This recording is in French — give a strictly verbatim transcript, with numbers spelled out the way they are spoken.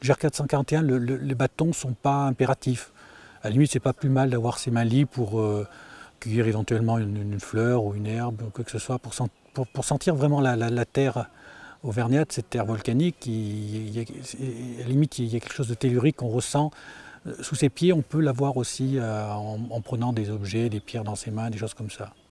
G R quatre cent quarante et un, le, le, les bâtons ne sont pas impératifs. À la limite, c'est pas plus mal d'avoir ses mains libres pour euh, cueillir éventuellement une, une fleur ou une herbe ou quoi que ce soit, pour, sent, pour, pour sentir vraiment la, la, la terre auvergnate, cette terre volcanique. Il, il y a, à la limite, il y a quelque chose de tellurique qu'on ressent. Sous ses pieds, on peut l'avoir aussi euh, en, en prenant des objets, des pierres dans ses mains, des choses comme ça.